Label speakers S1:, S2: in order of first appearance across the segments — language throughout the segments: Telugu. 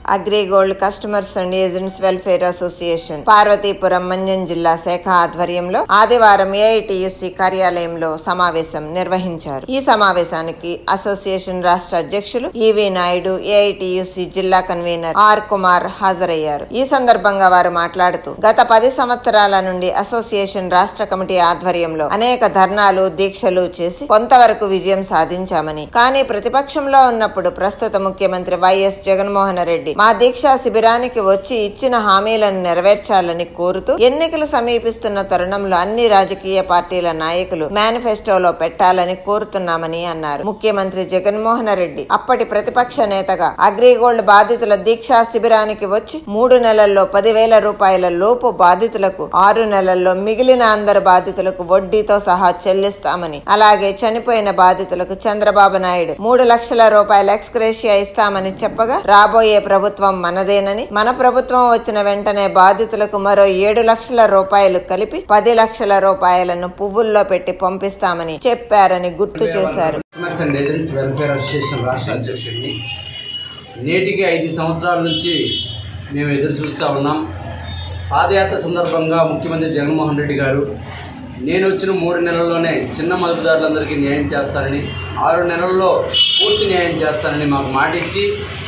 S1: AgriGold customers and agents welfare association Parvathipuram మంజం జిల్లా శాఖ ఆధ్వర్యంలో ఆదివారం ఏఐటియుసి కార్యాలయంలో సమావేశం నిర్వహించారు. ఈ సమావేశానికి అసోసియేషన్ రాష్ట్ర అధ్యక్షులు ఈవి నాయుడు, ఏఐటియుసి జిల్లా కన్వీనర్ ఆర్ కుమార్ హాజరయ్యారు. ఈ సందర్భంగా వారు మాట్లాడుతూ గత 10 సంవత్సరాల నుండి అసోసియేషన్ రాష్ట్ర కమిటీ ఆధ్వర్యంలో అనేక ధర్నాలు, దీక్షలు చేసి కొంతవరకు విజయం సాధించామని, కానీ ప్రతిపక్షంలో ఉన్నప్పుడు ప్రస్తుత ముఖ్యమంత్రి వైఎస్ జగన్మోహన్ రెడ్డి మా దీక్షా శిబిరానికి వచ్చి ఇచ్చిన హామీలను నెరవేర్చాలని కోరుతూ ఎన్నికలు సమీపిస్తున్న తరుణంలో అన్ని రాజకీయ పార్టీల నాయకులు మేనిఫెస్టోలో పెట్టాలని కోరుతున్నామని అన్నారు. ముఖ్యమంత్రి జగన్మోహన్ రెడ్డి అప్పటి ప్రతిపక్ష నేతగా అగ్రిగోల్డ్ బాధితుల దీక్షా శిబిరానికి వచ్చి 3 నెలల్లో 10,000 రూపాయల లోపు బాధితులకు, 6 నెలల్లో మిగిలిన అందరు బాధితులకు వడ్డీతో సహా చెల్లిస్తామని, అలాగే చనిపోయిన బాధితులకు చంద్రబాబు నాయుడు 3 లక్షల రూపాయల ఎక్స్గ్రేషియా ఇస్తామని చెప్పగా, రాబోయే ప్రభుత్వం మనదేనని, మన ప్రభుత్వం వచ్చిన వెంటనే బాధితులకు మరో 7 లక్షల రూపాయలు కలిపి 10 లక్షల రూపాయలను పువ్వుల్లో పెట్టి పంపిస్తామని చెప్పారని గుర్తు చేశారు.
S2: నేటికి 5 సంవత్సరాల నుంచి మేము ఎదురు చూస్తూ ఉన్నాం. పాదయాత్ర సందర్భంగా ముఖ్యమంత్రి జగన్మోహన్ రెడ్డి గారు నేను వచ్చిన 3 నెలల్లోనే చిన్న మదుపుదారులందరికీ న్యాయం చేస్తానని, 6 నెలల్లో పూర్తి న్యాయం చేస్తానని మాకు మాట ఇచ్చి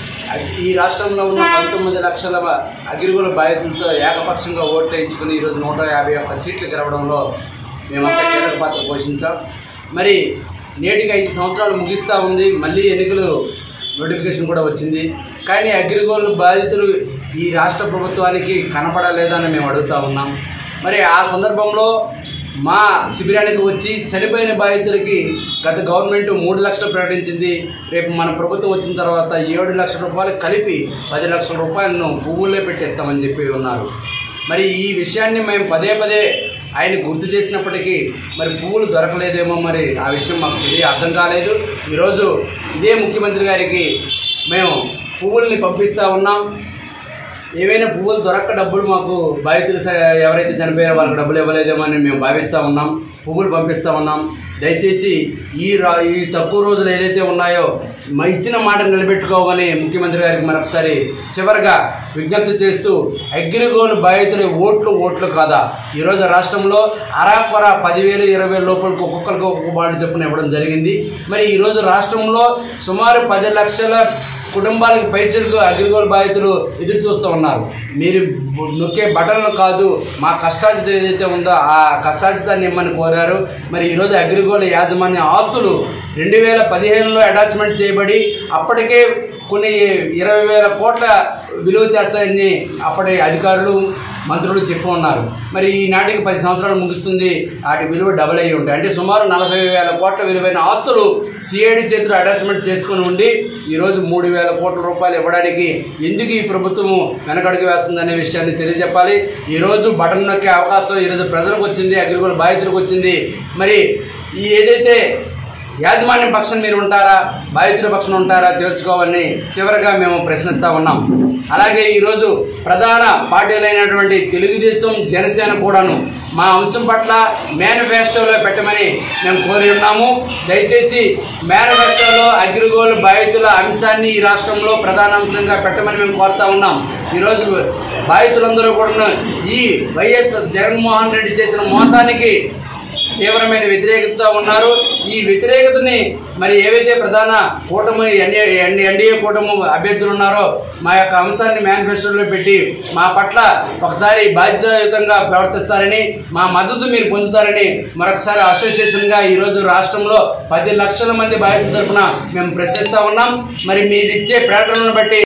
S2: ఈ రాష్ట్రంలో ఉన్న 19 లక్షల అగ్రిగోల్డ్ బాధితులతో ఏకపక్షంగా ఓట్లు వేయించుకుని ఈరోజు 151 సీట్లు గెలవడంలో మేమంతా కీలక పాత్ర పోషించాం. మరి నేటికి 5 సంవత్సరాలు ముగిస్తూ ఉంది. మళ్ళీ ఎన్నికలు నోటిఫికేషన్ కూడా వచ్చింది. కానీ అగ్రిగోల్డ్ బాధితులు ఈ రాష్ట్ర ప్రభుత్వానికి కనపడలేదని మేము అడుగుతూ ఉన్నాం. మరి ఆ సందర్భంలో మా శిబిరానికి వచ్చి చనిపోయిన బాధితులకి గత గవర్నమెంట్ 3 లక్షలు ప్రకటించింది. రేపు మన ప్రభుత్వం వచ్చిన తర్వాత 7 లక్షల రూపాయలు కలిపి 10 లక్షల రూపాయలను పువ్వుల్లో పెట్టేస్తామని చెప్పి ఉన్నారు. మరి ఈ విషయాన్ని మేము పదే ఆయన గుర్తు చేసినప్పటికీ మరి పువ్వులు దొరకలేదేమో, మరి ఆ విషయం మాకు అర్థం కాలేదు. ఈరోజు ఇదే ముఖ్యమంత్రి గారికి మేము పువ్వుల్ని పంపిస్తూ ఉన్నాం. ఏవైనా పువ్వులు దొరక్క డబ్బులు మాకు బాధితులు ఎవరైతే చనిపోయారో వాళ్ళకి డబ్బులు ఇవ్వలేదేమో అని మేము భావిస్తూ ఉన్నాం. పువ్వులు పంపిస్తూ ఉన్నాం. దయచేసి ఈ తక్కువ రోజులు ఏదైతే ఉన్నాయో ఇచ్చిన మాట నిలబెట్టుకోవాలని ముఖ్యమంత్రి గారికి మరొకసారి చివరిగా విజ్ఞప్తి చేస్తూ, అగ్రిగోల్డ్ బాధితుల ఓట్లు కాదా, ఈరోజు రాష్ట్రంలో అరాకొర 10,000, 20,000 లోపలికి ఒక్కొక్కరికి ఒక్కొక్క బాడీ చొప్పున ఇవ్వడం జరిగింది. మరి ఈరోజు రాష్ట్రంలో సుమారు 10 లక్షల కుటుంబాలకు పైచలకు అగ్రిగోల్డ్ బాధితులు ఎదురు చూస్తూ ఉన్నారు. మీరు నొక్కే బటన్లు కాదు, మా కష్టార్జిత ఏదైతే ఉందో ఆ కష్టార్జితాన్ని ఇమ్మని కోరారు. మరి ఈరోజు అగ్రిగోల్డ్ యాజమాన్య ఆస్తులు 2015లో అటాచ్మెంట్ చేయబడి అప్పటికే కొన్ని 20,000 కోట్ల విలువ చేస్తాయని అప్పటి అధికారులు, మంత్రులు చెప్పు ఉన్నారు. మరి ఈనాటికి 10 సంవత్సరాలు ముగుస్తుంది. వాటి విలువ డబుల్ అయ్యి ఉంటాయి. అంటే సుమారు 40,000 కోట్ల విలువైన ఆస్తులు సిఐడి చేతులు అటాచ్మెంట్ చేసుకుని ఉండి ఈరోజు 3,000 కోట్ల రూపాయలు ఇవ్వడానికి ఎందుకు ఈ ప్రభుత్వము వెనకడుగు వేస్తుందనే విషయాన్ని తెలియజెప్పాలి. ఈరోజు బటన్ నొక్కే అవకాశం ఈరోజు ప్రజలకు వచ్చింది, అగ్రిగోల్డ్ బాధితులకు వచ్చింది. మరి ఈ ఏదైతే యాజమాన్యం పక్షం మీరు ఉంటారా, బాధితుల పక్షం ఉంటారా తేల్చుకోవాలని చివరిగా మేము ప్రశ్నిస్తూ ఉన్నాం. అలాగే ఈరోజు ప్రధాన పార్టీలైనటువంటి తెలుగుదేశం, జనసేన కూడాను మా అంశం పట్ల మేనిఫెస్టోలో పెట్టమని మేము కోరి ఉన్నాము. దయచేసి మేనిఫెస్టోలో అగ్రిగోల్డ్ బాధితుల అంశాన్ని ఈ రాష్ట్రంలో ప్రధాన అంశంగా పెట్టమని మేము కోరుతా ఉన్నాం. ఈరోజు బాధితులందరూ కూడా ఈ వైఎస్ జగన్మోహన్ రెడ్డి చేసిన మోసానికి తీవ్రమైన వ్యతిరేకతతో ఉన్నారు. ఈ వ్యతిరేకతని మరి ఏవైతే ప్రధాన కూటమి ఎన్డీఏ కూటమి అభ్యర్థులు ఉన్నారో మా యొక్క అంశాన్ని మేనిఫెస్టోలో పెట్టి మా పట్ల ఒకసారి బాధ్యతాయుతంగా ప్రవర్తిస్తారని, మా మద్దతు మీరు పొందుతారని మరొకసారి అసోసియేషన్గా ఈరోజు రాష్ట్రంలో 10 లక్షల మంది బాధితుల తరఫున మేము ప్రశ్నిస్తూ ఉన్నాం. మరి మీరు ఇచ్చే ప్రకటనలను బట్టి